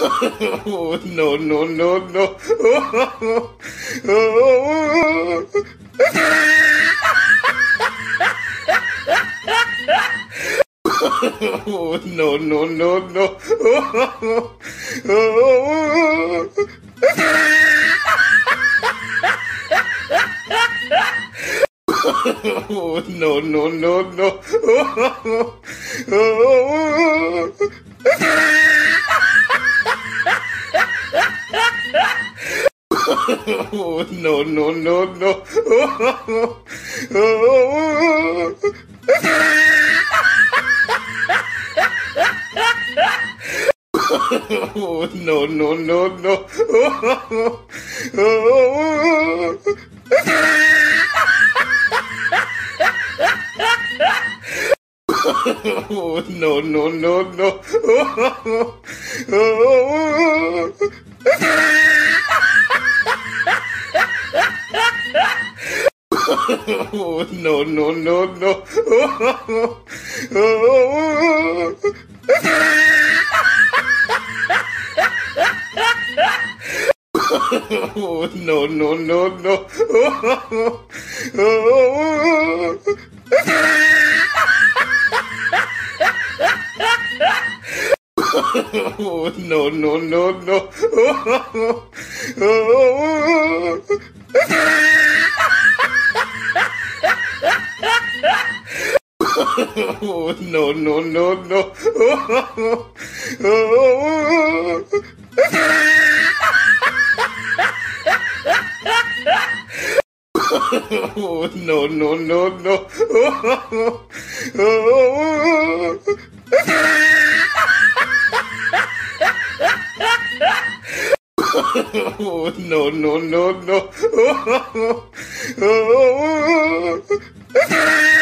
Oh, no, no, no, no. Oh, oh, no, no, no, no. Oh, oh, no, no, no, no. Oh, oh, no, no, no, no. Oh, oh, no, no, no, no. Oh, oh, no, no, no, no. Oh, oh, no, no, no, no. Oh, oh, no, no, no, no. Oh, oh, no, no, no, no. Oh, oh, no, no, no, no. Oh, oh, no, no, no, no. Oh, oh, no, no, no, no. Oh,